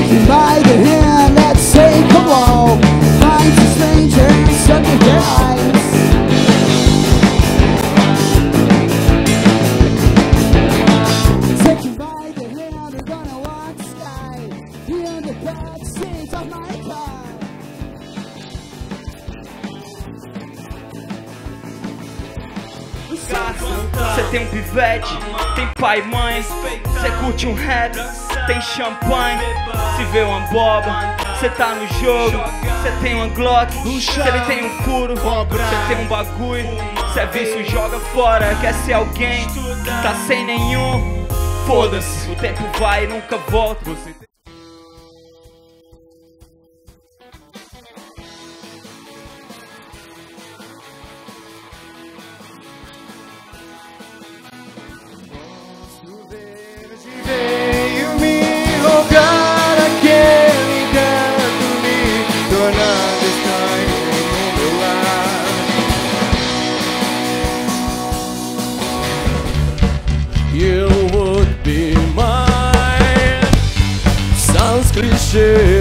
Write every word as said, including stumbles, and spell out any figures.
Taking by the hand, let's take a walk. Find some strangers, suck at their eyes. Taking by the hand, we're gonna walk the sky. Here in the back seat of my car. Cê tem um pivete, tem pai e mãe. Cê curte um rap, tem champanhe. Se vê uma boba, cê tá no jogo. Cê tem uma Glock, se ele tem um furo. Cê tem um bagulho, cê é vício, joga fora. Quer ser alguém, tá sem nenhum. Foda-se, o tempo vai e nunca volta. Veio me rogar aquele canto, me tornando estranho no meu lar. You would be mine. Sounds cliché.